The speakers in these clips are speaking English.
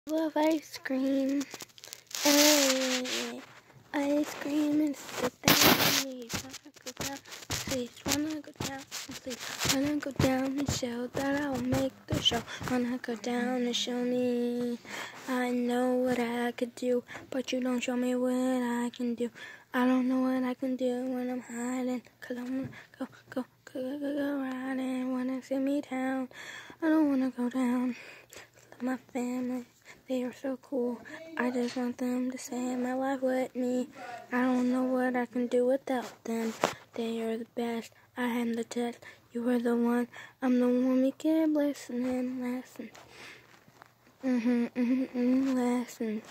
Love ice cream. Hey, ice cream and sit down. Please wanna go down. Please wanna go down. Please wanna go down and show that I'll make the show. Wanna go down and show me. I know what I could do, but you don't show me what I can do. I don't know what I can do when I'm hiding, 'cause I wanna go riding. Wanna see me down. I don't wanna go down. Love my family. They are so cool. I just want them to spend my life with me. I don't know what I can do without them. They are the best. I am the test. You are the one. I'm the one we can blessing and lesson. Lesson.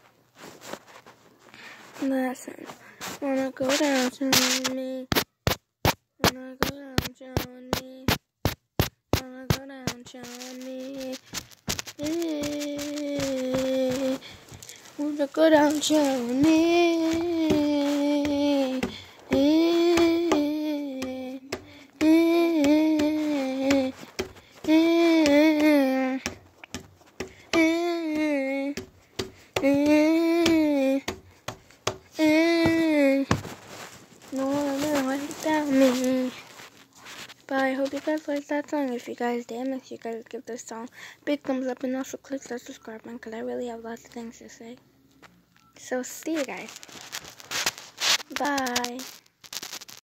Lesson. Wanna go down, show me. Wanna go down, show me. Wanna go down, show me. Wanna go down, show me. No one ever without me. But I hope you guys liked that song. If you guys did, make sure you guys give this song a big thumbs up and also click that subscribe button because I really have lots of things to say. So see you guys. Bye.